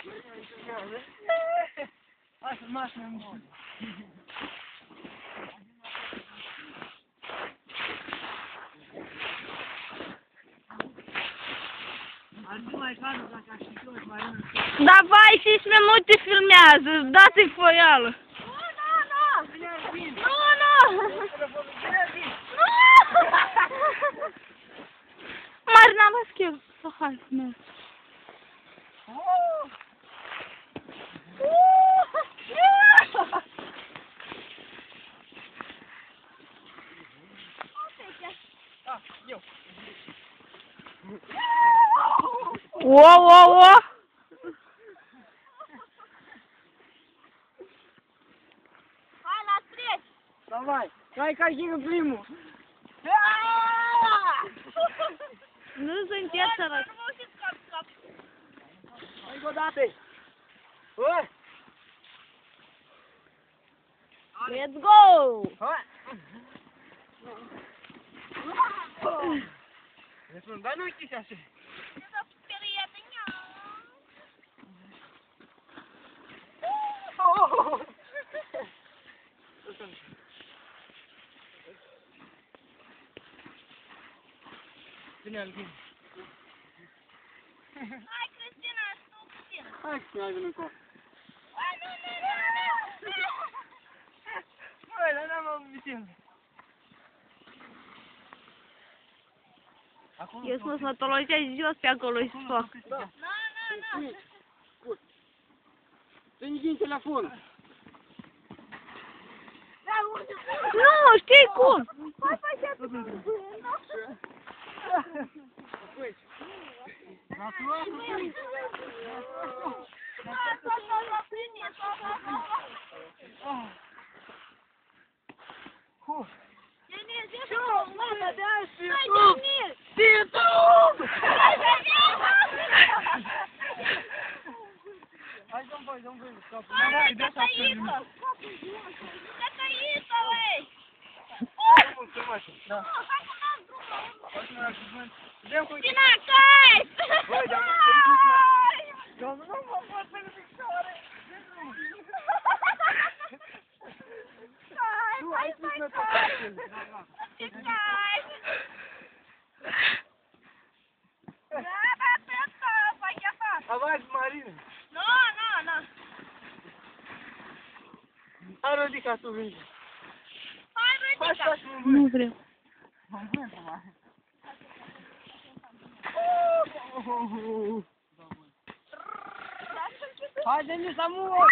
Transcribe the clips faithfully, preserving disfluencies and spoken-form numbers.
Hai să mașină în bun. Arzi mai cadă dacă aș fi tot, Marina. Давай, cinci minute filmează, dă-te foială. Nu, nu, nu! Bine ar vin! Nu, nu! Bine ar vin! Nu! Marina, mă schimb. Să hai, filmează. Ah, eu! O, o, o! Hai la treci! Давай! Hai ca și în primul! Nu sunteți săraci. Hai o dată! Oi! Let's go! Hai! Deci, dar nu uite-și așa! Bine, Alvin. Hai, Cristina, tu puțin! Hai, Cristina, vin încă. Hai, nu, nu, nu, nu! Băi, dar n-am ambiție. Eu sunt smătologea jos pe acolo și foc. Da. Nu, nu, nu! Scurt. Să-mi telefonul. Nu, știi cum? Hai, face tu! Păi. Natură? Hu. Денис, где Чё, мама, дай Дай, YouTube! Денис! YouTube! Дай, Денис! Hai, dăm voi, dăm voi. Ай, Катаиса! Катаиса, эй! Da. Cristina, cai! Băi, dar eu nu mă pot pe picioare. Cai, Tu hai, ai spus hai, că cai! te Cai! Da, da, pentru pacheta! Avai, Marina. Nu, nu, nu! Hai, Rodica, tu vin. Hai, Hai, Rodica! stai și mă Nu vânt. vreau. Mă vânt, mă. Hai, Denis, amor!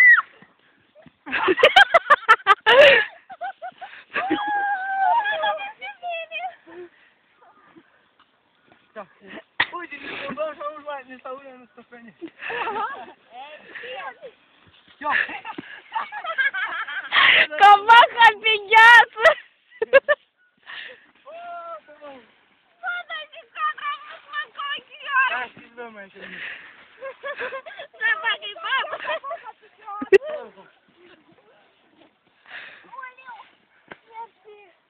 Da. Uite, ne schimbăm și auzi, mai, ne stau în stăpâne. Ia! Covaca pe gheață! Bă, dar și cadra a vrut mă cochior! Hai, știți, bă, mai așa. Să fac-i babă! Oleu! Ia-ți!